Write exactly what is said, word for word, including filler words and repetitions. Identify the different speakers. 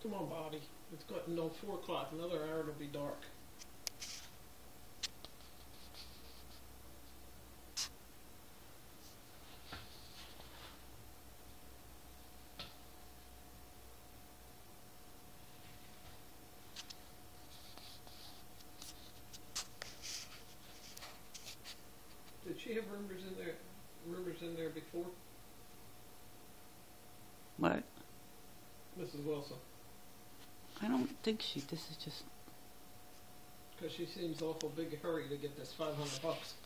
Speaker 1: Come on, Bobby. It's got no four o'clock. Another hour it'll be dark. Did she have rumors in there? Rumors in there before?
Speaker 2: What?
Speaker 1: Missus Wilson.
Speaker 2: I don't think she. This is just.
Speaker 1: Because she seems awful big a hurry to get this five hundred bucks.